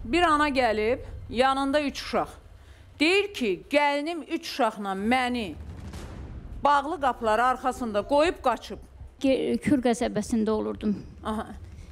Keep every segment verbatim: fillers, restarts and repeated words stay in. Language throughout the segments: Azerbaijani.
Bir ana gəlib, yanında üç uşaq. Deyir ki, gəlinim üç uşaqla məni bağlı qapıları arxasında qoyub qaçıb. Kür qəsəbəsində olurdum. Aha.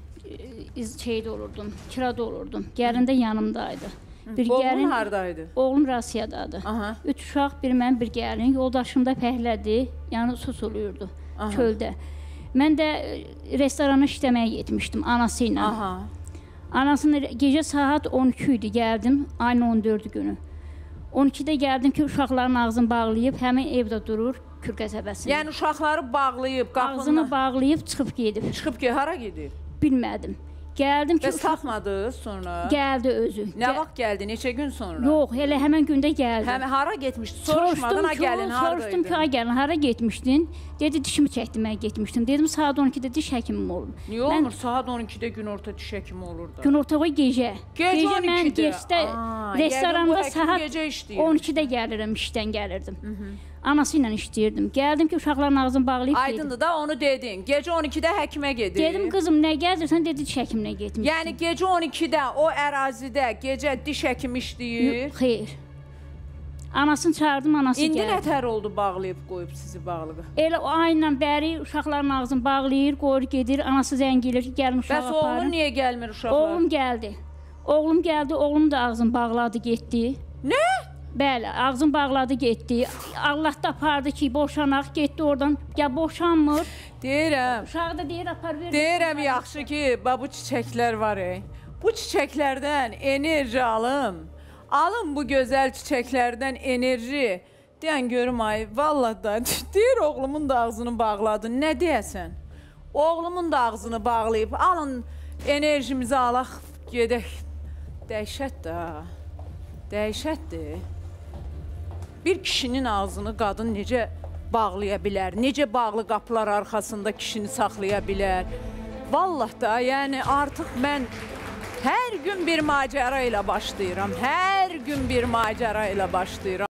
Şeydə olurdum, kirada olurdum. Gəlin də yanımdaydı. Bir Oğlun gəlin, haradaydı? Oğlum Rusiyadadır. Aha. Üç uşaq, bir mən, bir gəlin. Yoldaşım da pəhlədi, yəni susuluyurdu Aha. çöldə. Mən də restorana işləməyə getmişdim anası ilə. Aha. Anasının gecə saat on iki idi, gəldim, ayın on dördü günü. on ikidə gəldim ki, uşaqların ağzını bağlayıb, həmin evdə durur, Kür qəsəbəsində. Yəni uşaqları bağlayıb, qapını... Ağzını bağlayıb, çıxıb gedib. Çıxıb ki, hara gedib? Bilmədim. Gəldim ki... Bəs tapmadınız sonra? Gəldi özü. Nə Gəl vaxt gəldi, neçə gün sonra? Yox, elə həmən gündə gəldi. Həm hara getmişdi? Soruşmadın, ha gəlin, haradaydı? Soruşdum ki, ha gəlin, hara getmişdin? Dedi, dişimi çəkdirməyə getmişdim. Dedim, saat on ikidə diş həkimim olun. Niyə olmur? Mən... Saat on ikidə günorta diş həkimi olur da. Günorta o gecə. Gecə on ikidə? Mən gecdə restoranda saat on ikidə gəlirəm, işdən gəlirdim. Hı -hı. Anası ilə işləyirdim. Gəldim ki, uşaqların ağzını bağlayıb dedim. Aydındır da onu dedin. Gecə on ikidə həkimə gedir. Dedim, qızım, nə gəldirsən? Dedi, diş həkiminə getmişdim. Yəni, gecə on ikidə o ərazidə gecə diş həkimi işləyir? Xeyr. Anasını çağırdım, anası İndi gəldi. İndi nətər oldu bağlayıb, qoyub sizi bağlığı? Elə o ayınla bəri uşaqların ağzını bağlayır, qoyur, gedir. Anası zəng edir ki, gəlin uşağı aparın. Bəs oğlun niyə gəlmir uşaqlar? Oğlum gəldi. Oğlum gəldi, oğlum da ağzını bağladı, getdi. Nə? Bəli, ağzını bağladı, getdi. Allah da apardı ki, boşanaq, getdi oradan. Ya boşanmır. Deyirəm. Uşağı da deyir, apar verir. Deyirəm, yaxşı ki, bu çiçəklər var, ey. Bu çiçəklərdən enerji alım. Alın bu gözəl çiçəklərdən enerji. Deyən görüm, ay, vallahi da, deyir, oğlumun da ağzını bağladı. Nə deyəsən? Oğlumun da ağzını bağlayıb, alın enerjimizi alaq, gedək. Dəhşət də, dəhşətdir. Bir kişinin ağzını qadın necə bağlaya bilər? Necə bağlı qapılar arxasında kişini saxlaya bilər? Vallahi da, yəni artıq mən hər gün bir macəra ilə başlayıram. Hər gün bir macəra ilə başlayıram.